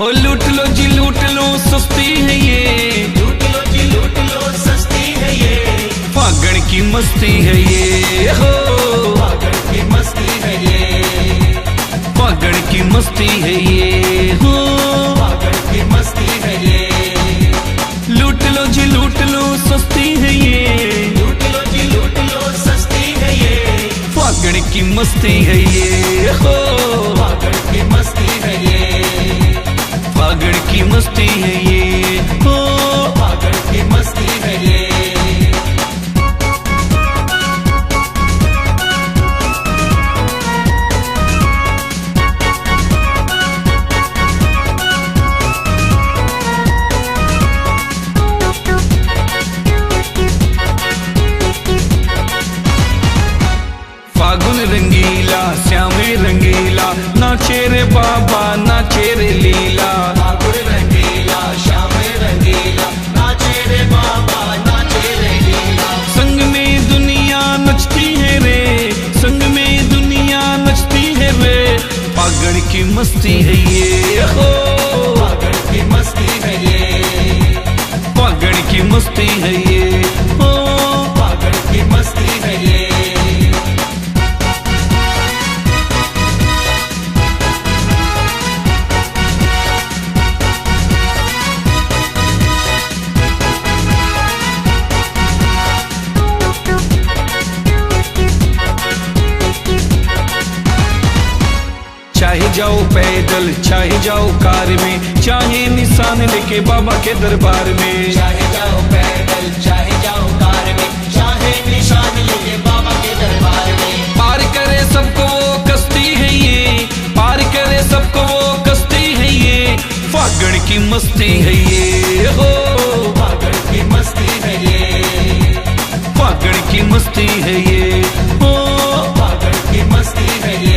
ओ लूट लो जी लूट लो सस्ती है ये, लूट लो जी लूट लो सस्ती है ये, फागण की मस्ती है ये हो, फागण की मस्ती है ये, फागण की मस्ती है ये हो, फागण की मस्ती है ये, लूट लो जी लूट लो सस्ती है ये, लूट लो जी लूट लो सस्ती है ये, फागण की मस्ती है ये हो, फागण की मस्ती है ये, फागण की मस्ती है ये हो, फागण की मस्ती है ये। फागुन रंगीला श्यामे रंगीला, नाचे रे बाबा नाचे रे लीला, फागुन रंगीला श्याम रंगीला, नाचे रे बाबा नाचे रे लीला, संग में दुनिया नचती है रे, संग में दुनिया नचती है रे, फागण की मस्ती है ये हो, फागण की मस्ती है ये, फागण की मस्ती है ये हो, फागण की मस्ती है ये। चाहे जाओ पैदल चाहे जाओ कार में, चाहे निशान लेके बाबा के दरबार में, चाहे जाओ पैदल चाहे जाओ कार में, चाहे निशान लेके बाबा के दरबार में, पार करे सबको वो कश्ती है ये, पार करे सबको वो कश्ती है ये, फागण की मस्ती है ये हो, फागण की मस्ती है ये, फागण की मस्ती है ये हो, फागण की मस्ती है ये।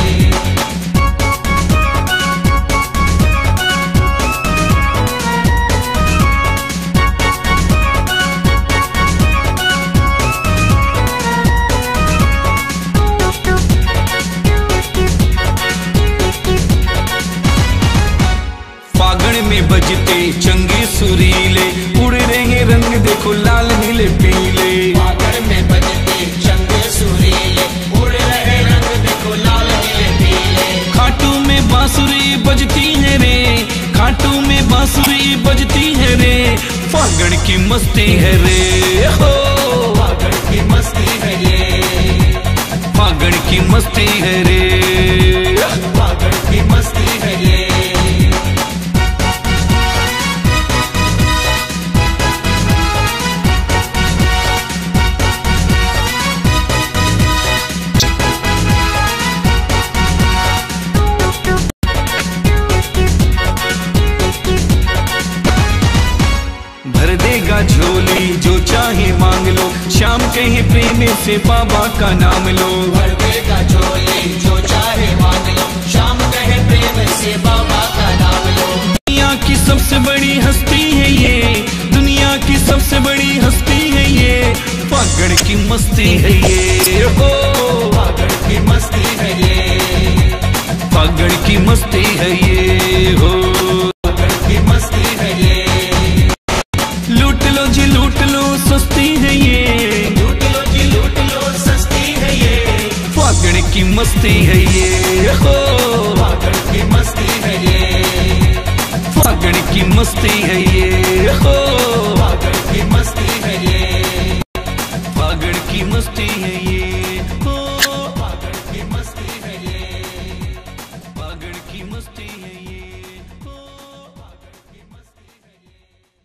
फागण में बजते चंगे सुरीले, उड़ रहे रंग देखो लाल नीले पीले, फागण में बजते चंगे सुरीले, उड़ रहे रंग देखो लाल नीले पीले, खाटू में बांसुरी बजती है रे, खाटू में बांसुरी बजती है रे, फागण की मस्ती है रे हो, फागण की मस्ती है ये, फागण की मस्ती है रे, फागण की मस्ती है ये। भर देगा झोली जो चाहे मांग लो, शाम कहे प्रेम से बाबा का नाम लो, भर देगा झोली जो चाहे मांग लो, शाम कहे प्रेम से बाबा का नाम लो, दुनिया की सबसे बड़ी हस्ती है ये, दुनिया की सबसे बड़ी हस्ती है ये, फागण की मस्ती है ये हो, फागण की मस्ती है ये, फागण की मस्ती है ये हो, फागण की मस्ती है ये, लूट लो जी लूट लो सस्ती है ये, लूट लो जी लूट लो सस्ती है ये, फागण की मस्ती है ये हो, फागण की मस्ती है ये, फागण की मस्ती है ये हो, फागण की मस्ती है ये, फागण की मस्ती है ये हो, फागण की मस्ती है ये, फागण की मस्ती है ये हो, फागण की मस्ती है ये।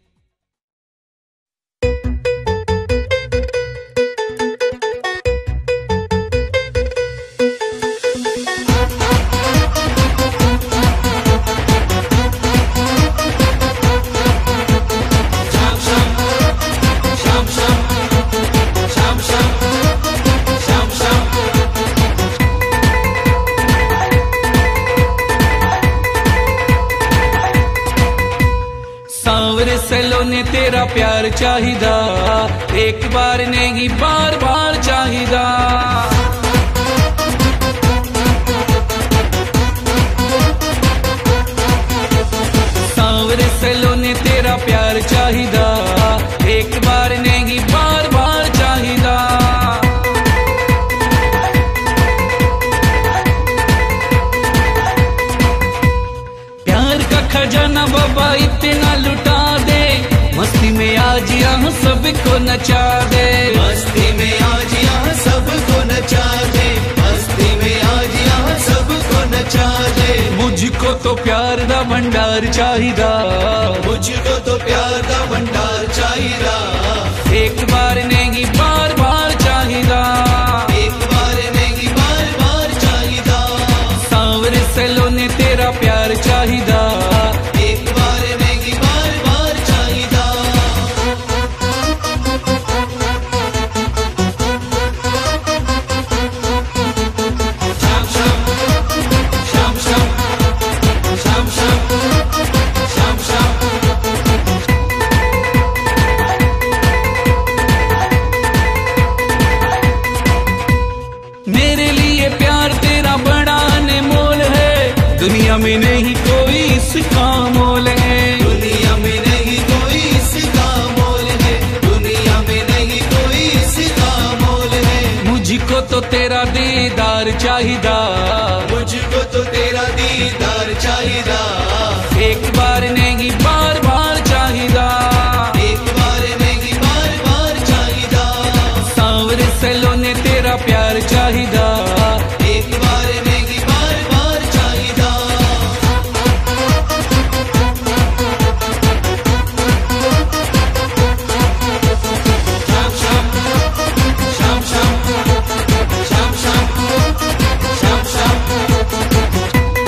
सांवरे सलोने तेरा प्यार चाहिदा, एक बार नहीं बार बार चाहिदा, खजाना बाबा इतना लुटा दे, मस्ती में आज यहाँ सबको नचा दे, मस्ती में आज यहाँ सबको नचा दे, मस्ती में आज यहाँ सबको नचा दे। मुझको तो प्यार दा भंडार चाहिदा, मुझको तो प्यार दा भंडार चाहिदा, एक बार नहीं बार बार चाहिदा, एक बार नहीं बार बार चाहिदा। सांवरे सैलोने तेरा प्यार चाहिदा, एक बार नहीं बार बार चाहिदा। शाम शाम शाम शाम शाम शाम शाम शाम। मेरे लिए प्यार तेरा बड़ा अनमोल है, दुनिया में नहीं कोई इसका मोल है, दुनिया में नहीं कोई इसका मोल है, दुनिया में नहीं कोई इसका मोल है। मुझको तो तेरा दीदार चाहिदा, मुझको तो तेरा दीदार चाहिदा, एक बार नहीं बार बार चाहिदा, एक बार नहीं बार बार चाहिदा। सांवरे सैलोने तेरा प्यार चाहिदा, एक बार नहीं बार बार चाहिदा। शाम शाम शाम शाम शाम शाम शाम।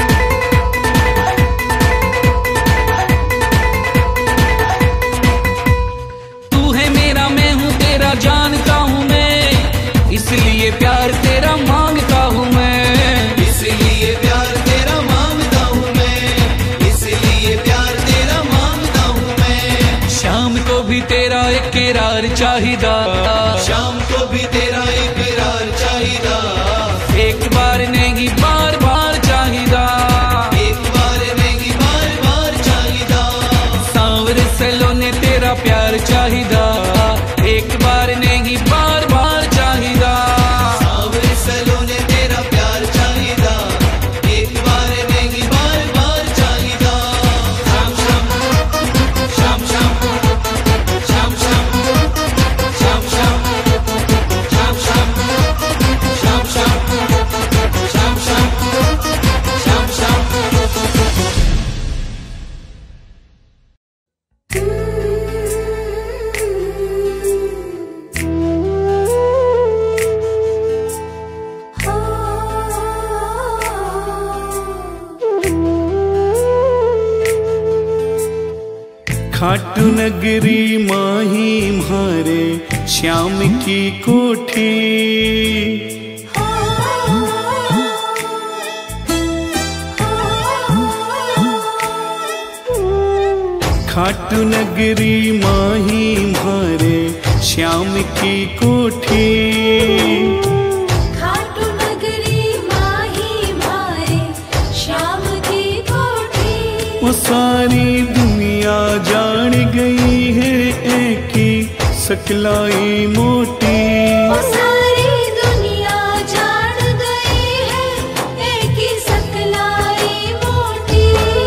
तू है मेरा मैं हूँ तेरा जानता हूँ मैं, इसलिए प्यार तेरा मांगता हूँ मैं, इसलिए प्यार तेरा मांगता हूँ मैं, इसलिए प्यार तेरा मांगता हूँ मैं। शाम को भी तेरा इकरार चाहिदा, शाम को भी तेरा इकरार चाहिदा, एक बार नहीं बार बार चाहिदा, एक बार नहीं बार बार चाहिदा। सांवरे सैलोने तेरा प्यार चाहिदा, एक बार नहीं बार बार चाहिदा, सांवरे सैलोने तेरा प्यार चाहिदा, एक बार नहीं बार बार चाहिदा। शाम शाम शाम शाम शाम शाम शाम शाम शाम शाम शाम शाम शाम शाम शाम। खाटू नगरी माही म्हारे श्याम की कोठी, खाटू नगरी माही म्हारे श्याम की कोठी, खाटू नगरी माही मारे श्याम की कोठी। वो सारी दुनिया जान गई है एक ही सकलाई मोटी, वो सारी दुनिया जान गई है एक ही सकलाई मोटी।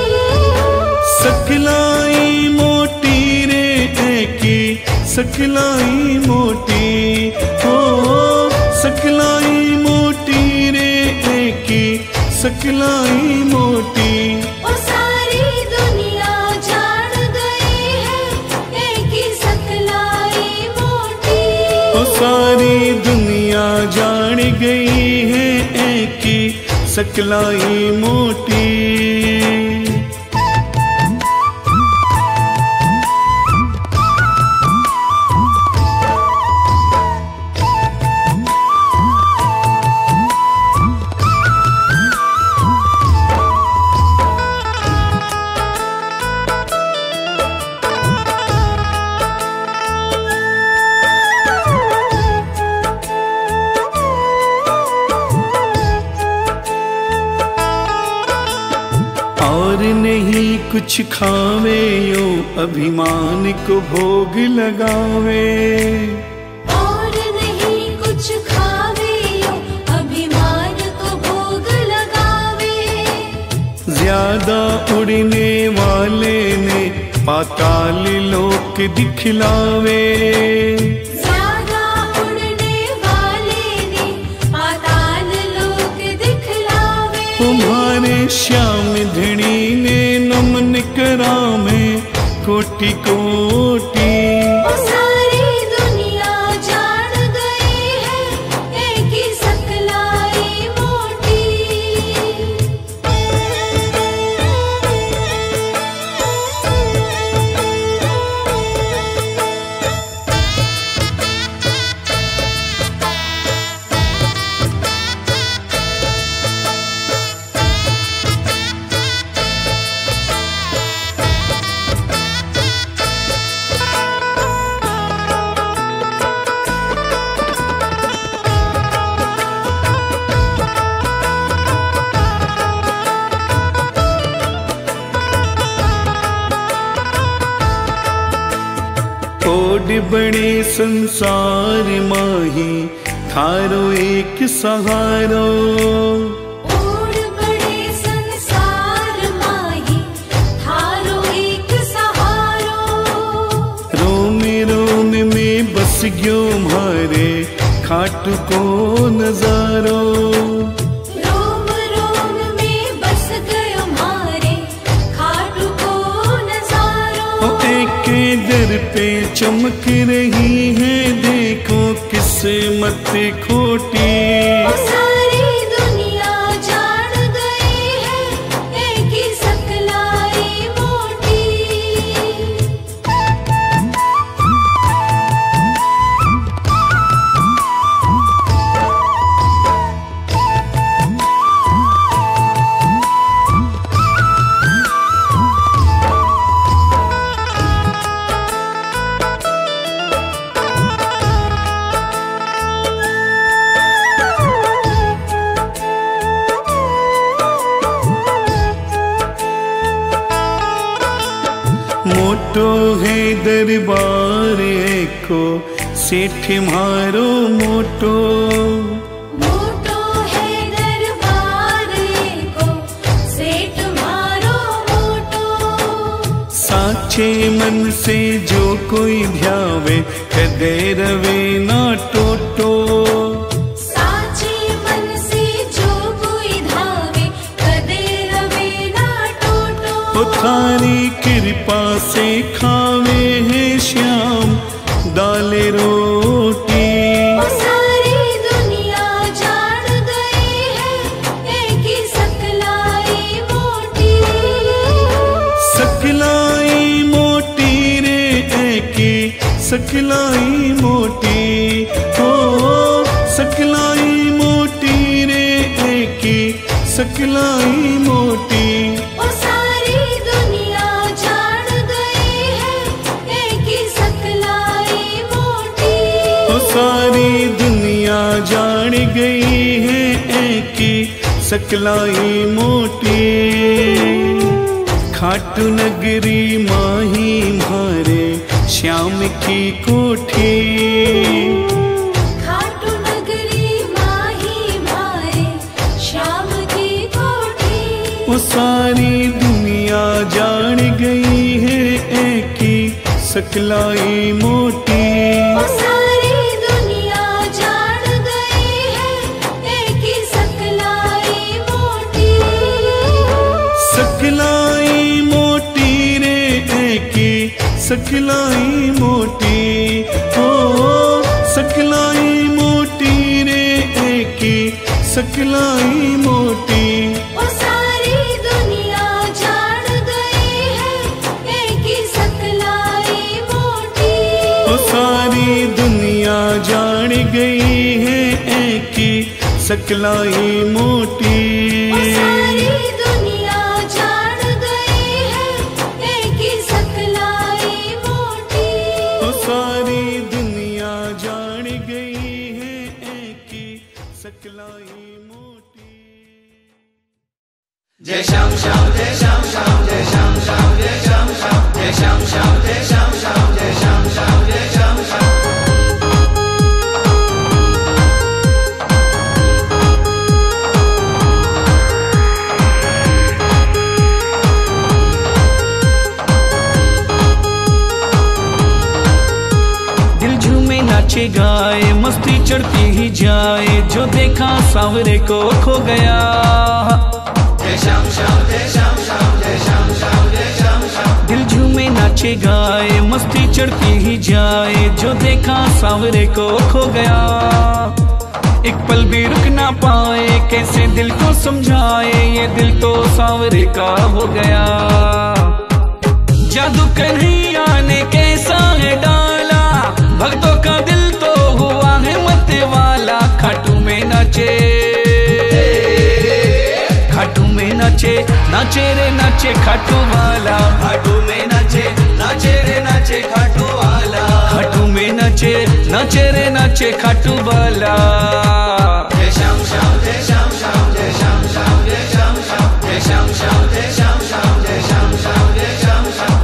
सकलाई मोटी रे एक ही सकलाई मोटी, हो सकलाई मोटी रे एक ही सकलाई मोटी, वो सारी दुनिया जान गई है एक ही सकलाई मोटी। वो सारी दुनिया जान गई है एक ही सकलाई मोटी। और नहीं कुछ खावे यो अभिमान को भोग लगावे, और नहीं कुछ खावे यो अभिमान को भोग लगावे। ज्यादा उड़ने वाले ने पाताल लोक दिखलावे। ज्यादा उड़ने वाले ने पाताल लोक दिखलावे। तुम्हारे श्याम धनी ने नमन करावे कोटि कोटि। ओ सारी दुनिया जान गई है एक ही सकलाई मोटी। ओड बड़े संसार माही थारो एक सहारो। ओड बड़े संसार माही थारो एक सहारो। रोम रोम में बस गयो मारे खाटू को नजारो। रोम रोम में बस गयो मारे खाटू को नजारो। एक दर पे चमक रही है देखो किस्मत खोटी। ओ सारी दुनिया जान गई है एक ही सकलाई मोटी। मोटो है दरबार एको सेठ मारो मोटो। मोटो है दरबार को सेठ मारो मोटो। साचे मन से जो कोई ध्यावे कदे रवे ना टोटो। साचे मन से जो कोई धावे कदे रवे ना टोटो। ओ थारी कृपा से खावे है श्याम दाले रोटी। ओ सारी दुनिया जान गई है एक ही सकलाई मोटी। सकलाई मोटी रे एकी सकलाई मोटी। हो सकलाई मोटी रे एकी सकलाई मोटी। ओ सारी दुनिया जान गई है एक ही सकलाई मोटी। ओ सारी दुनिया जान गई है एक ही सकलाई मोटी। खाटू नगरी माही मारे श्याम की कोठी। खाटू नगरी माही मारे श्याम की कोठी। वो सारी दुनिया जान गई है एक ही सकलाई मोटी। ओ सारी दुनिया जान गई है एक ही सकलाई मोटी। सकलाई मोटी रे एक ही सकलाई मोटी। हो सकलाई मोटी रे एक ही सकलाई मोटी। ओ सारी दुनिया जान गई है एक ही सकलाई मोटी। ओ सारी दुनिया जान गई है एक ही सकलाई मोटी। ओ सारी दुनिया जान गई है एक ही सकलाई मोटी। ओ सारी दुनिया जान गई है एक ही सकलाई मोटी। जय श्याम श्याम जय श्याम श्याम जय श्याम श्याम जय श्याम श्याम जय श्याम श्याम जय श्याम श्याम जय श्याम श्याम जय श्याम श्याम। नाचे गाए मस्ती चढ़ती ही जाए, जो देखा सांवरे को खो गया। जय श्याम श्याम जय श्याम श्याम जय श्याम श्याम जय श्याम श्याम। दिल झूमे नाचे गाए मस्ती चढ़ती ही जाए, जो देखा सांवरे को खो गया। एक पल भी रुक ना पाए, कैसे दिल को समझाए, ये दिल तो सांवरे का हो गया। जादू कन्हैया ने कैसा है डाला, भक्तों का दिल तो हुआ है मत वाला। खाटू में नाचे, खाटू में नाचे, नाचे रे नाचे खाटू वाला। खाटू में नाचे, नाचे रे नाचे खाटू वाला। खाटू में नाचे, नाचे रे नाचे खाटू वाला। जय श्याम श्याम जय श्याम श्याम जय श्याम श्याम जय श्याम श्याम जय श्याम श्याम जय श्याम श्याम जय श्याम श्याम जय श्याम श्याम।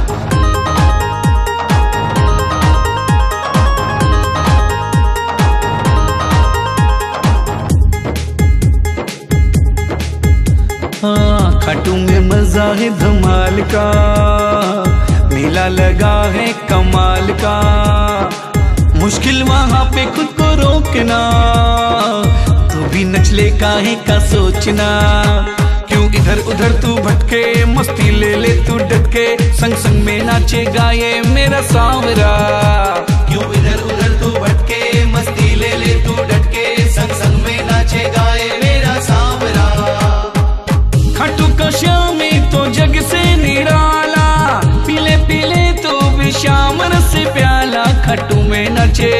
हाँ, खाटू में मजा है धमाल का, मेला लगा है कमाल का। मुश्किल वहाँ पे खुद को रोकना, तू भी नचले काहे का सोचना। क्यों इधर उधर तू भटके, मस्ती ले ले तू डटके, संग संग में नाचे गाए मेरा सांवरा। क्यों इधर उधर तू भटके, मस्ती ले ले तू डटके, संग संग में नाचे गाए मेरा सांवरा। खाटू का श्याम तो जग से निराला, पीले पीले तो भी श्याम रस प्याला। खाटू में नाचे,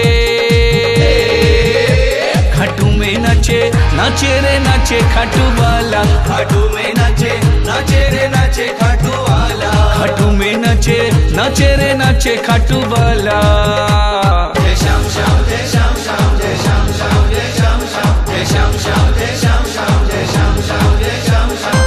खाटू में नाचे, नाचे रे नाचे खाटू वाला। खाटू में नाचे, नाचे रे नाचे खाटू वाला। खाटू में नाचे, नाचे रे नाचे खाटू वाला। जय श्याम श्याम जय श्याम श्याम जय श्याम श्याम जय श्याम श्याम जय श्याम श्याम जय श्याम श्याम जय श्याम श्याम जय श्याम श्याम।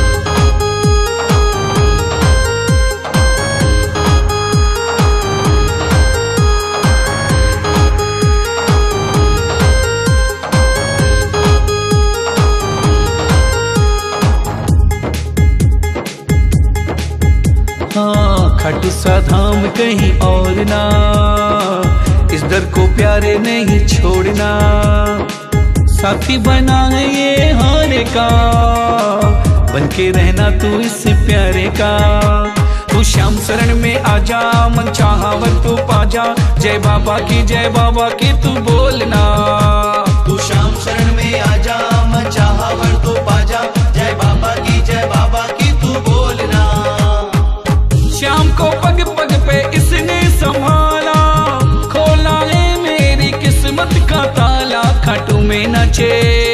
हाँ, खाटू सा धाम कहीं और ना, इस दर को प्यारे नहीं छोड़ना। साथी बना है ये हारे का, बनके रहना तू इस प्यारे का। तू श्याम शरण में आजा, मन चाहा वर तू पाजा। जय बाबा की, जय बाबा की तू बोलना। तू श्याम शरण में आजा, मन चाहा वर तू पाजा। जय बाबा की, जय बाबा की तू बोलना। श्याम को पग पग पे इसने संभाला, खोला है मेरी किस्मत का ताला। खाटू में नाचे,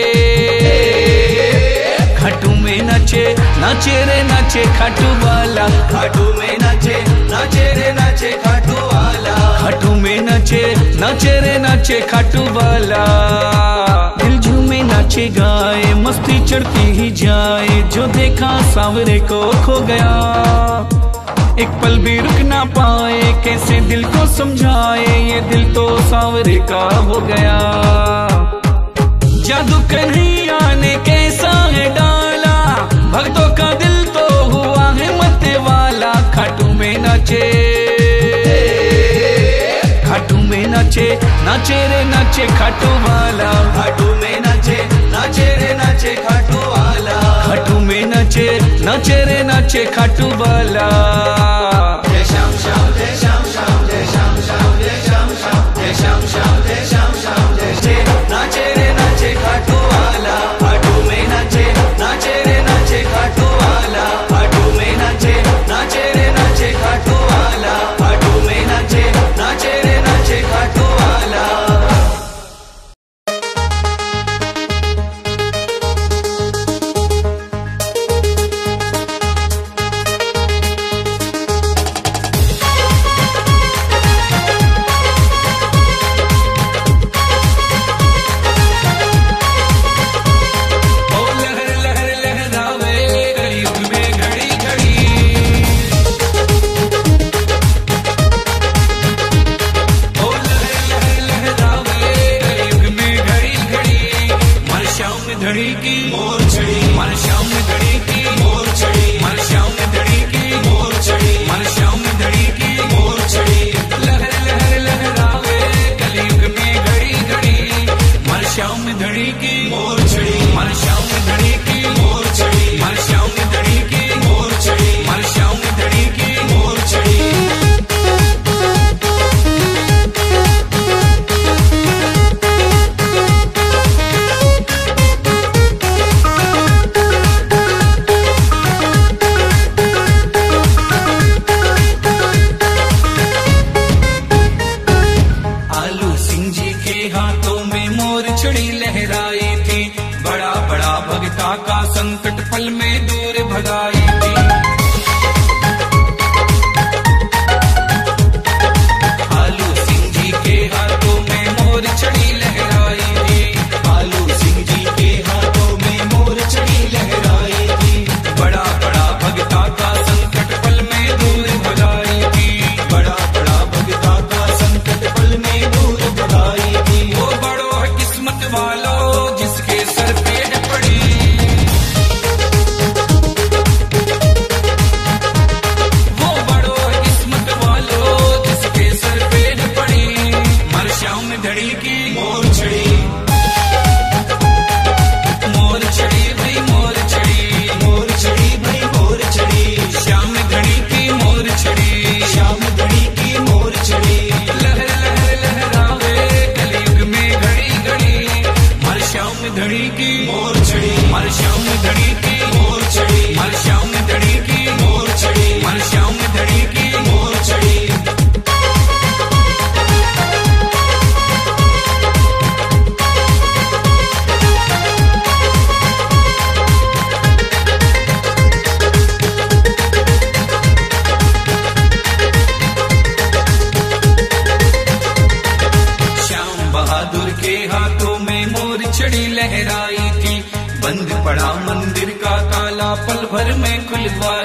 खाटू में नाचे, नाचे रे नाचे खाटू वाला। खाटू में नाचे, नाचे रे नाचे खाटू वाला। खाटू में नाचे, नाचे रे नाचे खाटू वाला। दिल झूमे नाचे गाए मस्ती चढ़ती ही जाए, जो देखा सांवरे को खो गया। एक पल भी रुक ना पाए, कैसे दिल को समझाए, ये दिल तो सांवरे का हो गया। जादू कन्हैया ने कैसा है डाला, भक्तों का दिल तो हुआ है मत वाला। खाटू में नाचे, खाटू में नाचे, नाचे रे नाचे खाटू वाला। खाटू में नाचे, नाचे रे नाचे खाटू वाला। खाटू में नाचे, नाचे रे नाचे खाटू वाला। जय श्याम श्याम जय श्याम श्याम जय श्याम श्याम जय श्याम श्याम जय श्याम श्याम जय श्याम श्याम जय जय। नाचे रे नाचे खाटू वाला। खाटू में नाचे, नाचे रे नाचे खाटू वाला। खाटू में नाचे, नाचे रे नाचे खाटू वाला। खाटू में नाचे, नाचे रे नाचे खाटू वाला। फुलवा